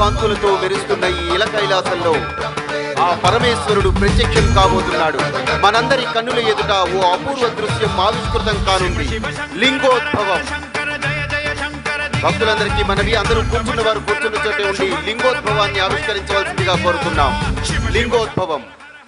కాంతులతో మెరుస్తున్న ఈ ఇల కైలాసంలో ఆ పరమేశ్వరుడు ప్రత్యక్షం కాబోతున్నాడు. మనందరి కన్నుల ఎదుట ఓ అపూర్వ దృశ్యం ఆవిష్కృతం కానుంది. లింగోద్భవం. భక్తులందరికీ మనవి, అందరూ కూర్చున్న వారు కూర్చున్న చోటే ఉండి లింగోద్భవాన్ని ఆవిష్కరించవలసిందిగా కోరుతున్నాం. లింగోద్భవం.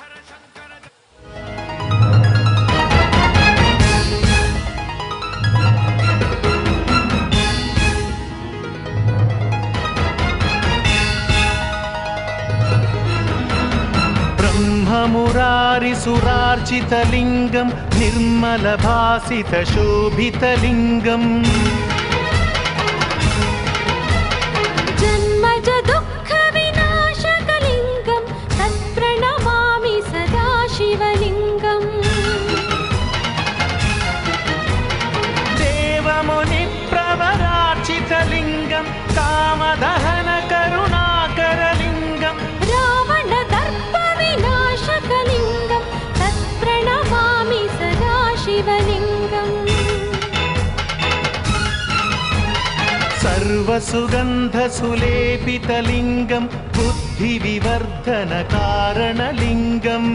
ब्रह्ममुरारिसुरार्चितलिङ्गं निर्मलभासितशोभितलिङ्गम् जन्मज दुःखविनाशकलिङ्गं तत्प्रणमामि सदा शिवलिङ्गम् देवमुनिप्रवरार्चितलिङ्गं कामदहनकरुणाकरलिङ्गम् रावणदर्पविनाशकलिङ्गं तत्प्रणमामि सदा शिवलिङ्गम् सर्वसुगन्धसुलेपितलिङ्गं बुद्धिविवर्धनकारणलिङ्गम्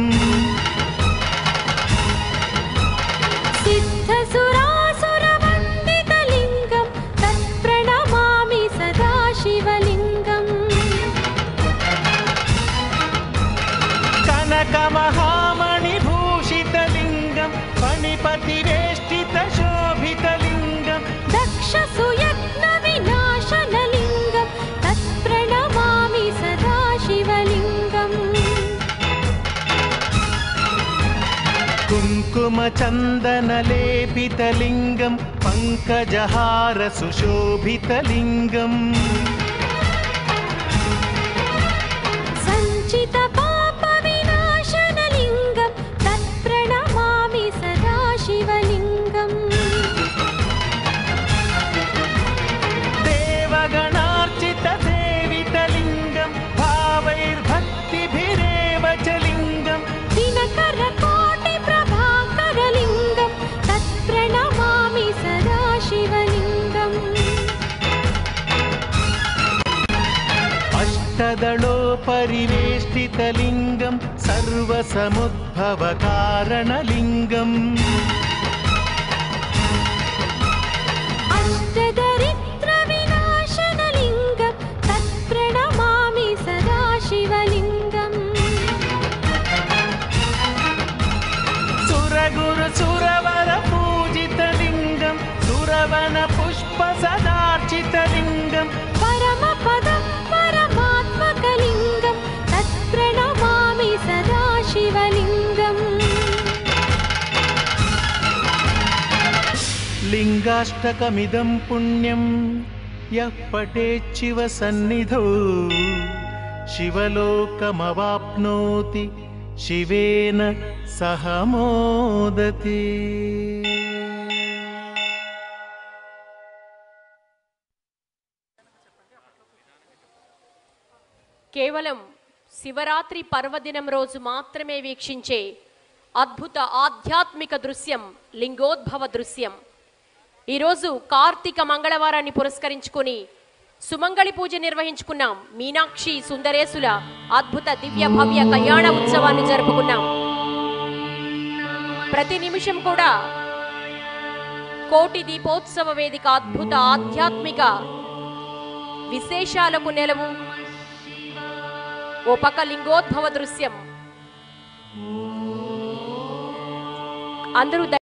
सिद्धसुरासुरवन्दितलिङ्गं तत्प्रणमामि सदा शिवलिङ्गम् कनकमहामणिभूषितलिङ्गं फणिपतिवेष्टितशोभितलिङ्गं दक्षसुयज्ञविनाशनलिङ्गं तत्प्रणमामि सदा शिवलिङ्गम् कुङ्कुमचन्दनलेपितलिङ्गं पङ्कजहारसुशोभितलिङ्गम् सञ्चितपापविनाशनलिङ्गं तत्प्रणमामि सदा शिवलिङ्गम् देवगणार्चितसेवितलिङ्गं भावैर्भक्तिभिरेव च लिङ्गम् दिनकरकोटिप्रभाकरलिङ्गं तत्प्रणमामि सदा शिवलिङ्गम् अष्टदलोपरिवेष्टितलिङ्गं सर्वसमुद्भवकारणलिङ्गम् अष्टदरिद्रविनाशनलिङ्गं तत्प्रणमामि सदा शिवलिङ्गम् सुरगुरुसुरवरपूजितलिङ्गं सुरवनपुष्पसदार्चितलिङ्गं परमपदं परमात्मकलिङ्गं तत्प्रणमामि सदा शिवलिङ्गम् लिङ्गाष्टकमिदं पुण्यं यः पठेच्छिव सन्निधौ शिवलोकमवाप्नोति शिवेन सह मोदति। కేవలం శివరాత్రి పర్వదినం రోజు మాత్రమే వీక్షించే అద్భుత ఆధ్యాత్మిక దృశ్యం లింగోద్భవ దృశ్యం. ఈరోజు కార్తీక మంగళవారాన్ని పురస్కరించుకొని సుమంగళి పూజ నిర్వహించుకున్నాం. మీనాక్షి సుందరేశుల అద్భుత దివ్య భవ్య కళ్యాణ ఉత్సవాన్ని జరుపుకున్నాం. ప్రతి నిమిషం కూడా కోటి దీపోత్సవ వేదిక అద్భుత ఆధ్యాత్మిక విశేషాలకు నెలవు. ఓ పక్క లింగోద్భవ దృశ్యం. అందరూ